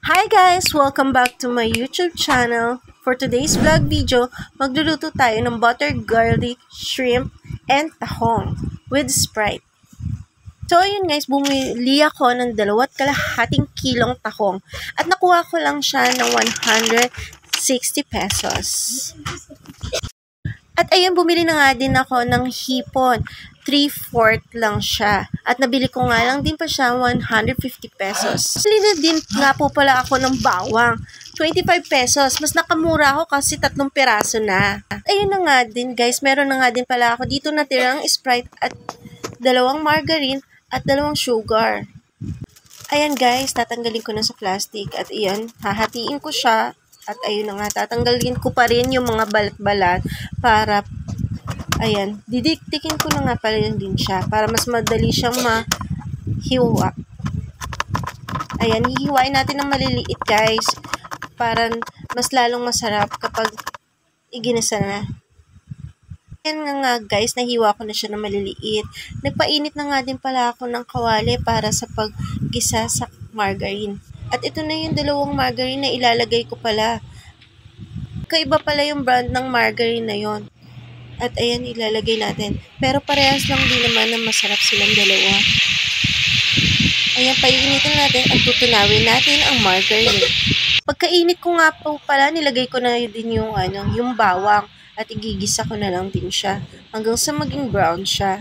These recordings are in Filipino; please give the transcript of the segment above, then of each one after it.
Hi guys! Welcome back to my YouTube channel. For today's vlog video, magluluto tayo ng buttered garlic, shrimp, and tahong with Sprite. So ayun guys, bumili ako ng 2.5 kilong tahong at nakuha ko lang siya ng 160 pesos. At ayun, bumili na nga din ako ng hipon. 3/4 lang siya. At nabili ko nga lang din pa siya 150 pesos. Bili na din nga po pala ako ng bawang. 25 pesos. Mas nakamura ako kasi 3 piraso na. Ayun na nga din guys, meron na nga din pala ako dito natirang Sprite at 2 margarine at 2 sugar. Ayan guys, tatanggalin ko na sa plastic at iyan, hahatiin ko siya. At ayun na nga, tatanggalin ko pa rin yung mga balat-balat para, ayan, didiktikin ko na nga pala yun din siya para mas madali siyang mahiwa. Ayan, hihiwain natin ng maliliit guys para mas lalong masarap kapag iginisa na. Ayan nga guys, nahiwa ko na siya ng maliliit. Nagpainit na nga din pala ako ng kawali para sa paggisa sa margarine. At ito na yung 2 margarine na ilalagay ko pala. Kaiba pala yung brand ng margarine na yon. At ayan, ilalagay natin. Pero parehas lang din naman na masarap silang dalawa. Ayan, painitin natin at tutunawin natin ang margarine. Pagkainit ko nga po pala, nilagay ko na din yung bawang. At igigisa ko na lang din siya hanggang sa maging brown siya.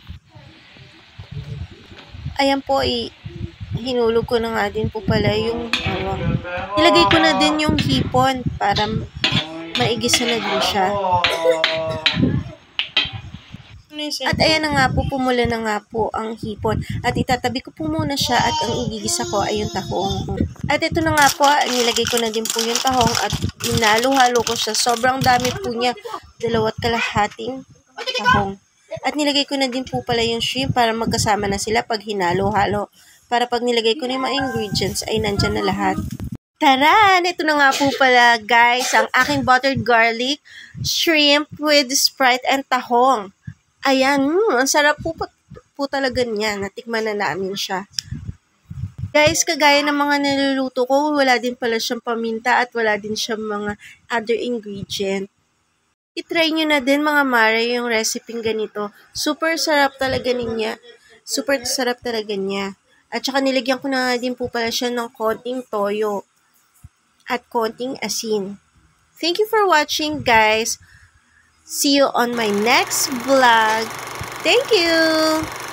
Ayan po, hinulog ko na nga din po pala yung bawang. Nilagay ko na din yung hipon para maigisa na din siya. At ayan na nga po, pumula na nga po ang hipon. At itatabi ko po muna siya at ang igigisa ko ay yung tahong. At ito na nga po, nilagay ko na din po yung tahong at inalo-halo ko siya. Sobrang dami po niya, 2.5 tahong. At nilagay ko na din po pala yung shrimp para magkasama na sila pag hinalo-halo. Para pag nilagay ko na yung mga ingredients ay nandyan na lahat. Taran! Ito na nga po pala guys, ang aking buttered garlic, shrimp with Sprite and tahong. Ayan, ang sarap po talaga niya. Natikman na namin siya. Guys, kagaya ng mga niluluto ko, wala din pala siyang paminta at wala din siyang mga other ingredient. I-try nyo na din mga mare yung recipe ganito. Super sarap talaga niya. Super sarap talaga niya. At saka nilagyan ko na din po pala siya ng konting toyo at konting asin. Thank you for watching guys. See you on my next vlog. Thank you!